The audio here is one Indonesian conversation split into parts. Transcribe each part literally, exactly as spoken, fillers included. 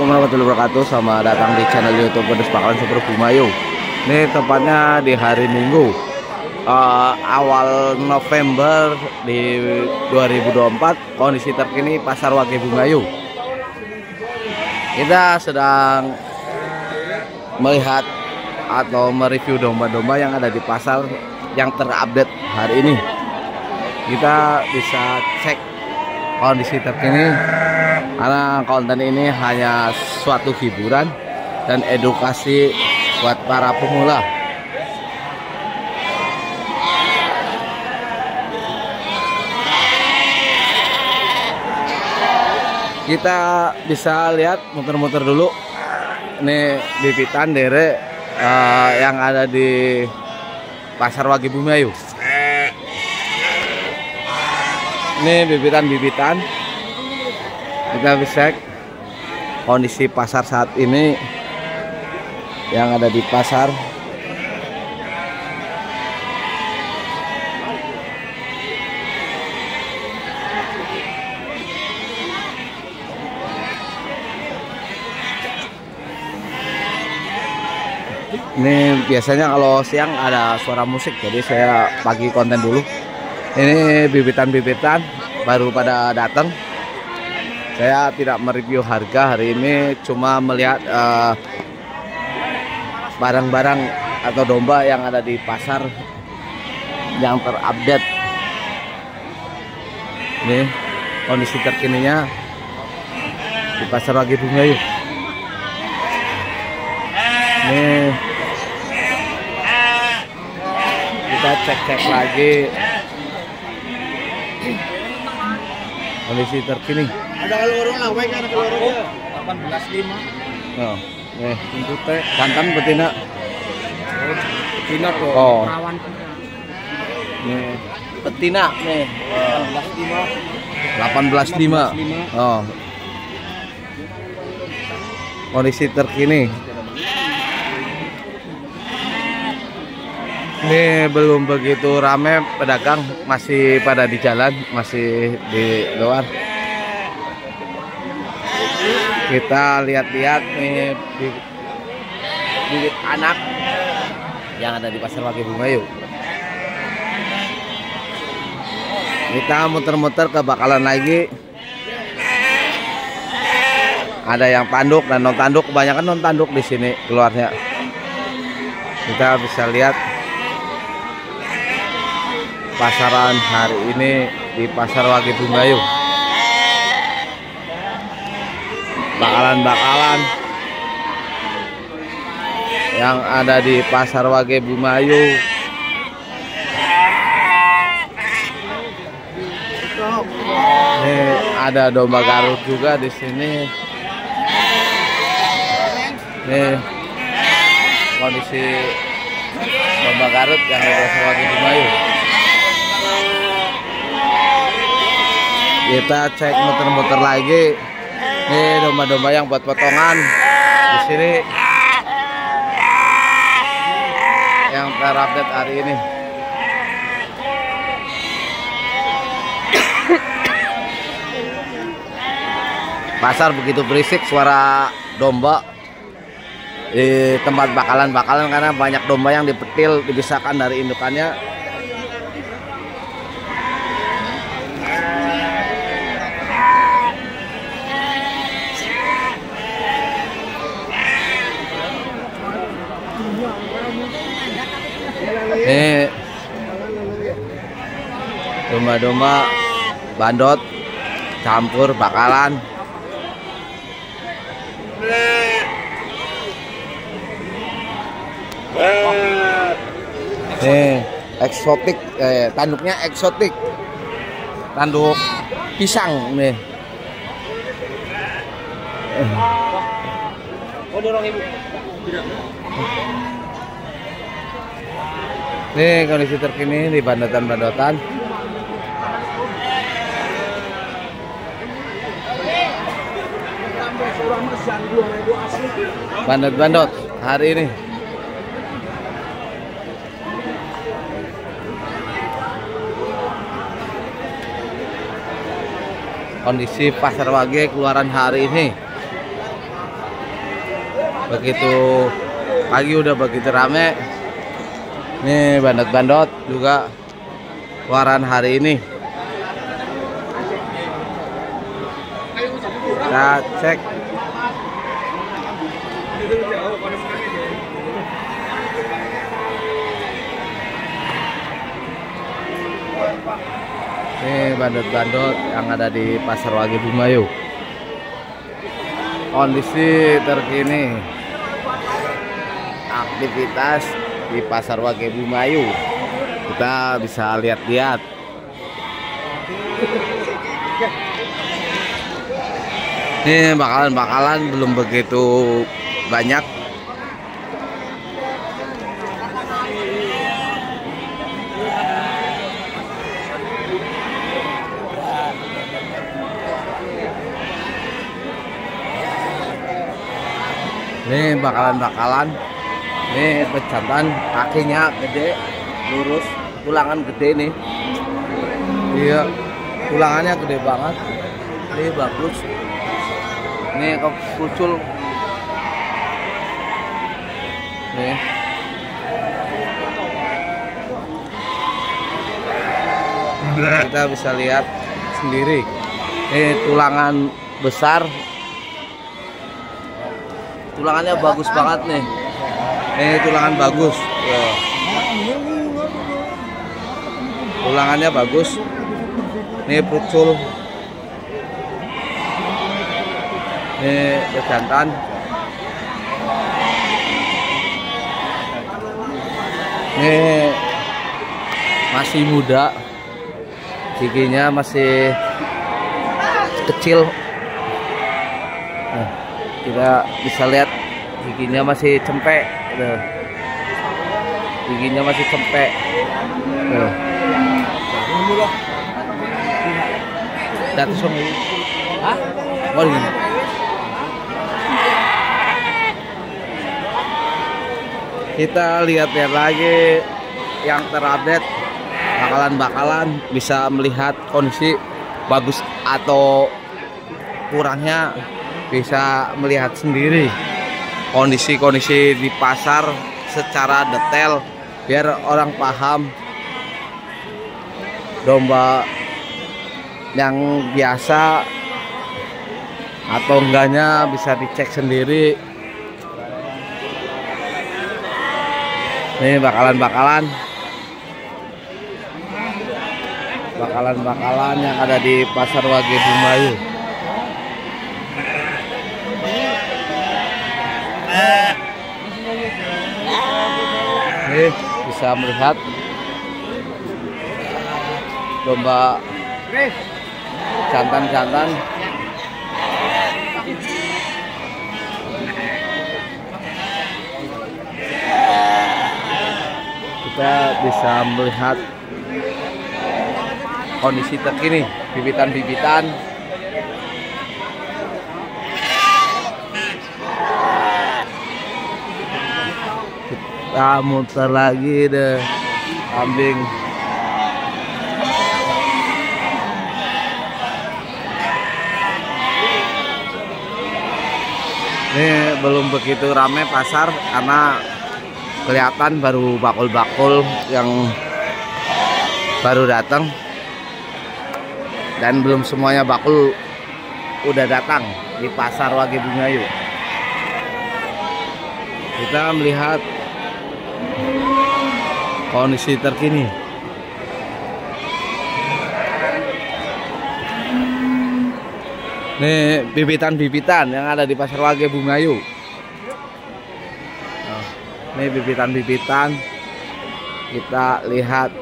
Assalamualaikum warahmatullahi wabarakatuh. Selamat datang di channel YouTube Pedes Bakalan Super Bumayu. Ini tepatnya di hari Minggu uh, awal November di dua ribu dua puluh empat. Kondisi terkini Pasar Wage Bumayu. Kita sedang melihat atau mereview domba-domba yang ada di pasar yang terupdate hari ini. Kita bisa cek kondisi terkini karena konten ini hanya suatu hiburan dan edukasi buat para pemula. Kita bisa lihat muter-muter dulu. Ini bibitan dere uh, yang ada di Pasar Wage Bumayu. Ini bibitan-bibitan. Kita bisa cek kondisi pasar saat ini yang ada di pasar. Ini biasanya kalau siang ada suara musik, jadi saya pagi konten dulu. Ini bibitan-bibitan baru pada datang. Saya tidak mereview harga hari ini, cuma melihat barang-barang uh, atau domba yang ada di pasar yang terupdate. Ini kondisi terkininya di Pasar Wage Bumayu. Ini kita cek-cek lagi kondisi terkini. Ada kalorong lah, baik ada kalorong delapan belas lima. Oh, eh, untuk teh jantan betina. Betina kok. Oh. Perawan. Nih, betina nih. delapan belas lima. delapan belas lima. Oh. Kondisi terkini. Ini belum begitu rame, pedagang masih pada di jalan, masih di luar. Kita lihat-lihat nih bibit, bibit anak yang ada di Pasar Wage Bumayu. Kita muter-muter ke bakalan lagi. Ada yang tanduk dan non tanduk, kebanyakan non tanduk di sini keluarnya. Kita bisa lihat pasaran hari ini di Pasar Wage Bumayu. Bakalan-bakalan yang ada di Pasar Wage Bumayu. Ini ada domba Garut juga di sini. Nih kondisi domba Garut yang ada di Pasar Wage Bumayu. Kita cek muter-muter lagi. Ini domba-domba yang buat potongan di sini yang terupdate hari ini. Pasar begitu berisik suara domba di tempat bakalan-bakalan karena banyak domba yang dipetil, dipisahkan dari indukannya. Ini domba-domba bandot campur bakalan. Nih eksotik, eh, tanduknya eksotik, tanduk pisang nih. Oh, dorong ibu. Nih kondisi terkini di bandotan-bandotan. Bandot-bandot hari ini. Kondisi Pasar Wage keluaran hari ini. begitu pagi udah begitu rame. Nih bandot-bandot juga keluaran hari ini. Kita cek. Ini bandot-bandot yang ada di Pasar Wage Bumayu. Kondisi terkini aktivitas di Pasar Wage Bumayu, kita bisa lihat-lihat. Ini bakalan-bakalan belum begitu banyak. Ini bakalan-bakalan. Ini pejantan kakinya gede, lurus, tulangan gede nih. Iya, tulangannya gede banget. Ini bagus. Ini kok kucul. Nih. Kita bisa lihat sendiri. Ini tulangan besar. Tulangannya bagus banget nih. Ini tulangan bagus. Ya. Tulangannya bagus. Ini pucul. Ini pejantan. Ini masih muda. Giginya masih kecil. Nah, kita bisa lihat giginya masih cempek. Tuh. Giginya masih cempek. Tuh. Datus ini. Hah? Oh, ini. Kita lihat-lihat lagi yang terupdate, bakalan-bakalan bisa melihat kondisi bagus atau kurangnya, bisa melihat sendiri kondisi-kondisi di pasar secara detail biar orang paham domba yang biasa atau enggaknya bisa dicek sendiri. Ini bakalan-bakalan bakalan-bakalan yang ada di Pasar Wage Bumayu. Ini bisa melihat domba jantan-jantan. Kita bisa melihat kondisi terkini, bibitan-bibitan. Kita muter lagi deh kambing. Ini belum begitu ramai pasar karena kelihatan baru bakul-bakul yang baru datang dan belum semuanya bakul udah datang di Pasar Wage Bumayu. Kita melihat kondisi terkini. Nih bibitan-bibitan yang ada di Pasar Wage Bumayu. Nah, ini bibitan-bibitan. Kita lihat.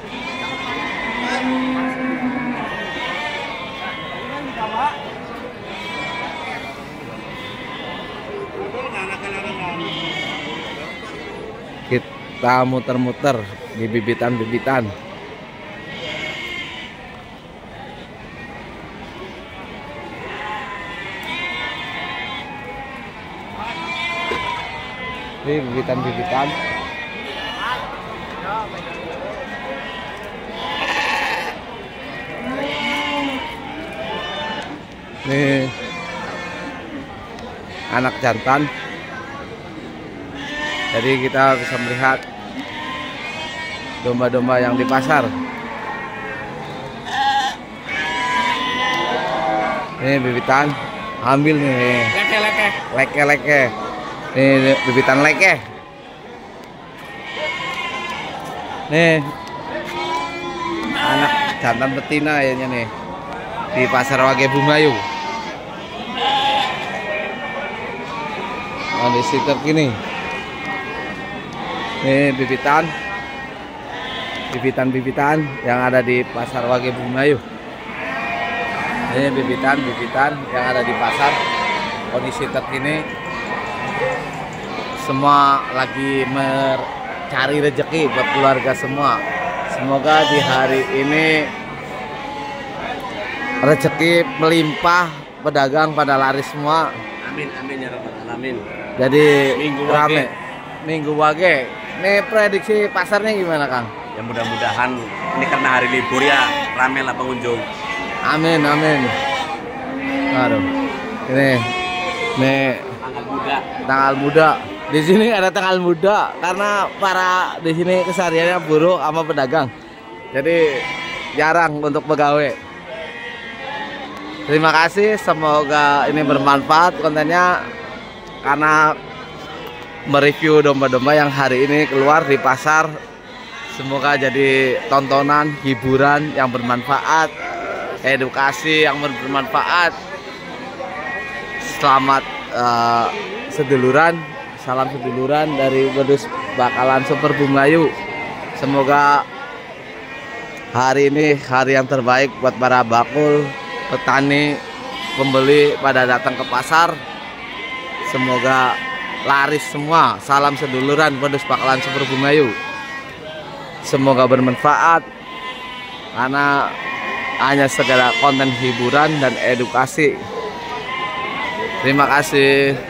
Kita muter-muter di bibitan-bibitan. Ini bibitan-bibitan. Ini anak jantan. Jadi kita bisa melihat domba-domba yang di pasar. Ini bibitan, ambil nih. Leke-leke. Leke-leke. Ini bibitan leke. Nih anak jantan betina kayaknya nih di pasar Wage Bumayu. Kondisi terkini. Ini bibitan, bibitan-bibitan yang ada di pasar Wage Bumayu. Ini bibitan-bibitan yang ada di pasar. Kondisi terkini semua lagi mencari rezeki buat keluarga semua. Semoga di hari ini rezeki melimpah, pedagang pada laris semua. Amin, amin ya rabbal alamin. Jadi Minggu rame. Wage. Minggu Wage. Nih prediksi pasarnya gimana, Kang? Ya mudah-mudahan ini karena hari libur ya rame lah pengunjung. Amin, amin. Aduh. Ini nih Tanggal muda. tanggal muda. Di sini ada tanggal muda karena para di sini kesehariannya buruh sama pedagang. Jadi jarang untuk pegawai. Terima kasih, semoga ini bermanfaat kontennya karena mereview domba-domba yang hari ini keluar di pasar. Semoga jadi tontonan, hiburan yang bermanfaat, edukasi yang bermanfaat. Selamat uh, seduluran. Salam seduluran dari Wedus Bakalan Super Bumayu. Semoga hari ini hari yang terbaik buat para bakul, petani, pembeli pada datang ke pasar. Semoga laris semua. Salam seduluran Wedus Bakalan Super Bumayu. Semoga bermanfaat karena hanya segala konten hiburan dan edukasi. Terima kasih.